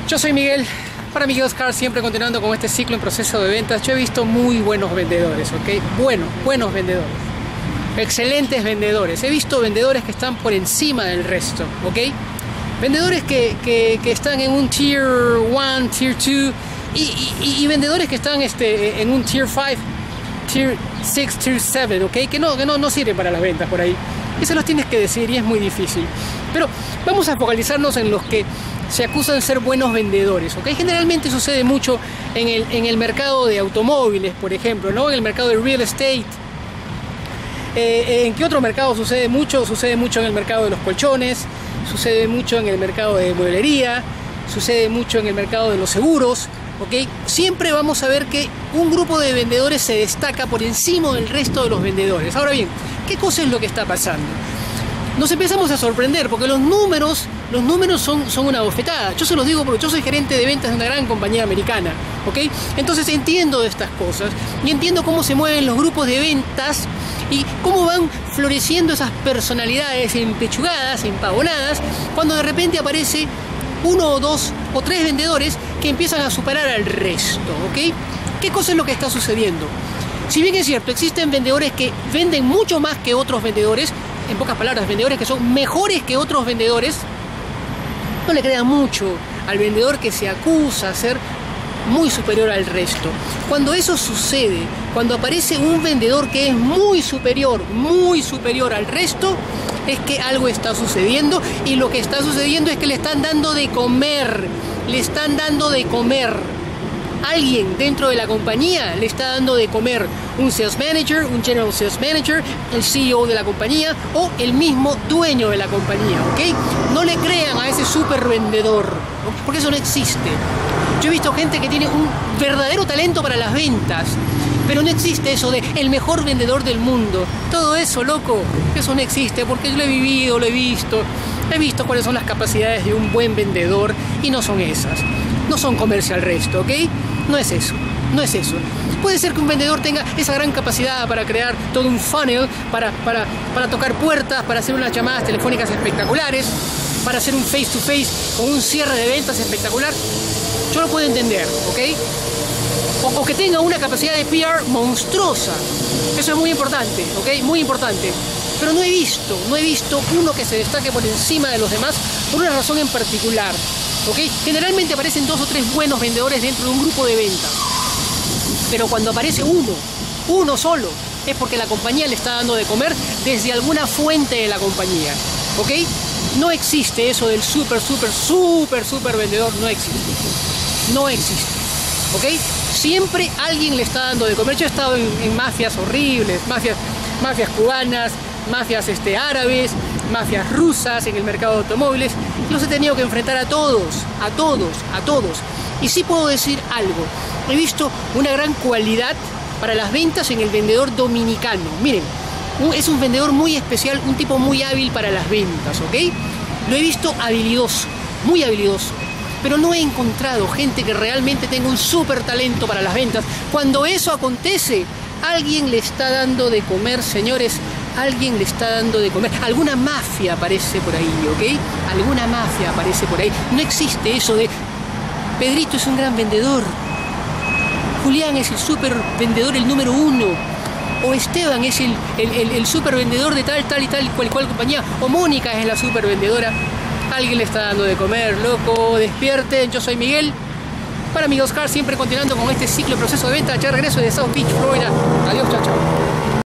Yo soy Miguel, para Miguel's Cars, siempre continuando con este ciclo en proceso de ventas. Yo he visto muy buenos vendedores, ¿ok? Buenos vendedores, excelentes vendedores. He visto vendedores que están por encima del resto, ¿ok? Vendedores que están en un Tier 1, Tier 2 y vendedores que están en un Tier 5, Tier 6, Tier 7, ¿ok? Que no sirven para las ventas por ahí. Y se los tienes que decir y es muy difícil. Pero vamos a focalizarnos en los que se acusan de ser buenos vendedores, ¿ok? Generalmente sucede mucho en el mercado de automóviles, por ejemplo, ¿no? En el mercado de real estate. ¿En qué otro mercado sucede mucho? Sucede mucho en el mercado de los colchones, sucede mucho en el mercado de mueblería, sucede mucho en el mercado de los seguros, ¿ok? Siempre vamos a ver que un grupo de vendedores se destaca por encima del resto de los vendedores. Ahora bien, ¿qué cosa es lo que está pasando? Nos empezamos a sorprender porque los números son una bofetada. Yo se los digo porque yo soy gerente de ventas de una gran compañía americana, ¿ok? Entonces entiendo de estas cosas y entiendo cómo se mueven los grupos de ventas y cómo van floreciendo esas personalidades empechugadas, empavonadas, cuando de repente aparece uno o dos o tres vendedores que empiezan a superar al resto, ¿ok? ¿Qué cosa es lo que está sucediendo? Si bien es cierto, existen vendedores que venden mucho más que otros vendedores, en pocas palabras, vendedores que son mejores que otros vendedores, no le crean mucho al vendedor que se acusa de ser muy superior al resto. Cuando eso sucede, cuando aparece un vendedor que es muy superior al resto, es que algo está sucediendo, y lo que está sucediendo es que le están dando de comer, Alguien dentro de la compañía le está dando de comer, un sales manager, un general sales manager, el CEO de la compañía o el mismo dueño de la compañía, ¿ok? No le crean a ese super vendedor, porque eso no existe. Yo he visto gente que tiene un verdadero talento para las ventas, pero no existe eso de el mejor vendedor del mundo. Todo eso, loco, eso no existe, porque yo lo he vivido, lo he visto cuáles son las capacidades de un buen vendedor y no son esas. No son comerse al resto, ¿ok? No es eso. Puede ser que un vendedor tenga esa gran capacidad para crear todo un funnel, para tocar puertas, para hacer unas llamadas telefónicas espectaculares, para hacer un face to face o un cierre de ventas espectacular. Yo lo puedo entender, ¿ok? O que tenga una capacidad de PR monstruosa. Eso es muy importante, ¿ok? Muy importante. Pero no he visto uno que se destaque por encima de los demás por una razón en particular, ¿ok? Generalmente aparecen dos o tres buenos vendedores dentro de un grupo de ventas. Pero cuando aparece uno solo, es porque la compañía le está dando de comer desde alguna fuente de la compañía, ¿ok? No existe eso del super vendedor, no existe, ¿ok? Siempre alguien le está dando de comer. Yo he estado en mafias horribles, mafias cubanas, mafias árabes, mafias rusas en el mercado de automóviles. Los he tenido que enfrentar a todos. Y sí puedo decir algo. He visto una gran cualidad para las ventas en el vendedor dominicano. Miren, es un vendedor muy especial, un tipo muy hábil para las ventas, ¿ok? Lo he visto habilidoso, muy habilidoso. Pero no he encontrado gente que realmente tenga un súper talento para las ventas. Cuando eso acontece, alguien le está dando de comer, señores. Alguien le está dando de comer. Alguna mafia aparece por ahí, ¿ok? Alguna mafia aparece por ahí. No existe eso de Pedrito es un gran vendedor, Julián es el super vendedor, el número 1, o Esteban es el super vendedor de tal y cual compañía, o Mónica es la super vendedora. Alguien le está dando de comer, loco. Despierten. Yo soy Miguel, para Miguel's Cars, siempre continuando con este ciclo de proceso de venta. Ya regreso de South Beach, Florida. Adiós, chao.